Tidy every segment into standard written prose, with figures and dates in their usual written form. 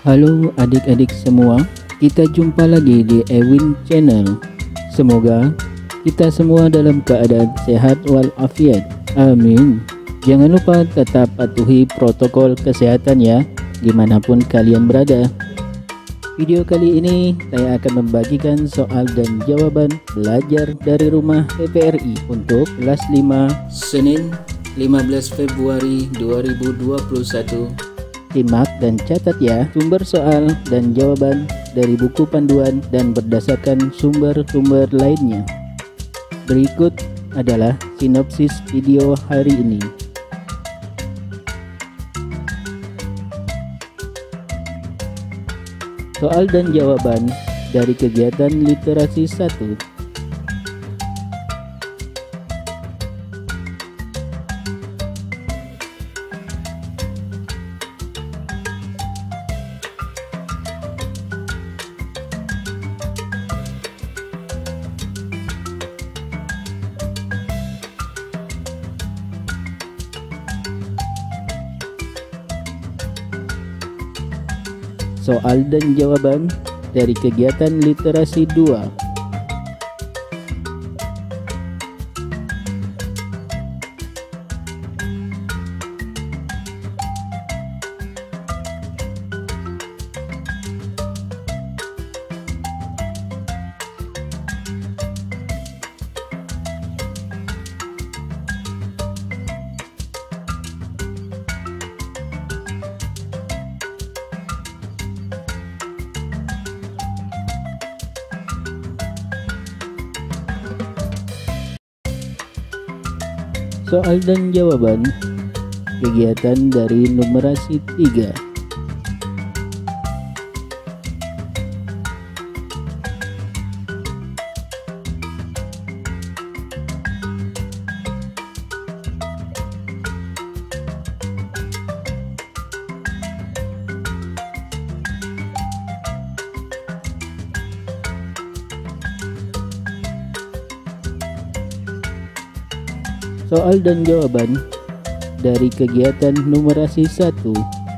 Halo adik-adik semua, kita jumpa lagi di Ewin Channel. Semoga kita semua dalam keadaan sehat walafiat. Amin. Jangan lupa tetap patuhi protokol kesehatan ya, dimanapun kalian berada. Video kali ini saya akan membagikan soal dan jawaban belajar dari rumah TVRI untuk kelas 5 Senin 15 Februari 2021. Simak dan catat ya sumber soal dan jawaban dari buku panduan dan berdasarkan sumber-sumber lainnya. Berikut adalah sinopsis video hari ini. Soal dan jawaban dari kegiatan literasi 1. Soal dan jawaban dari kegiatan literasi 2. Soal dan jawaban kegiatan dari numerasi 3. Soal dan jawaban dari kegiatan numerasi 1.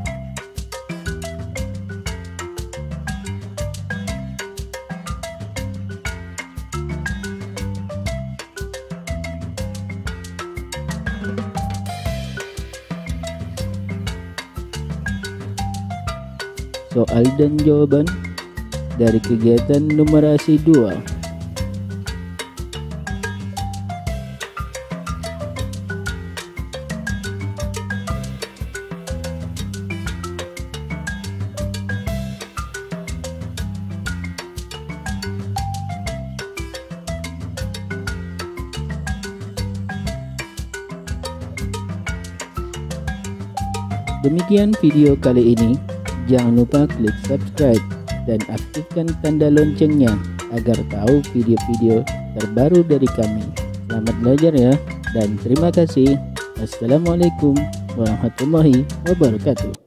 Soal dan jawaban dari kegiatan numerasi 2. Demikian video kali ini. Jangan lupa klik subscribe dan aktifkan tanda loncengnya agar tahu video-video terbaru dari kami. Selamat belajar ya, dan terima kasih. Assalamualaikum warahmatullahi wabarakatuh.